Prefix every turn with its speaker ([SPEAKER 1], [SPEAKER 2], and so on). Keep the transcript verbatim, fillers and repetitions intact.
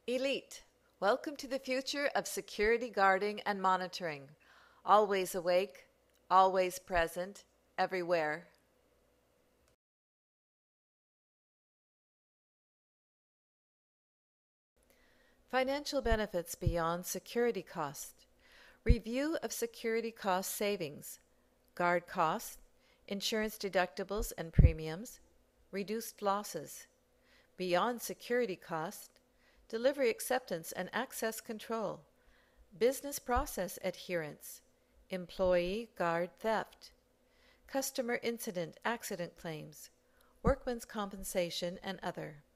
[SPEAKER 1] Elite, welcome to the future of security guarding and monitoring. Always awake, always present, everywhere. Financial benefits beyond security cost. Review of security cost savings. Guard costs, insurance deductibles and premiums, reduced losses. Beyond security cost, delivery acceptance and access control, business process adherence, employee guard theft, customer incident accident claims, workman's compensation and other.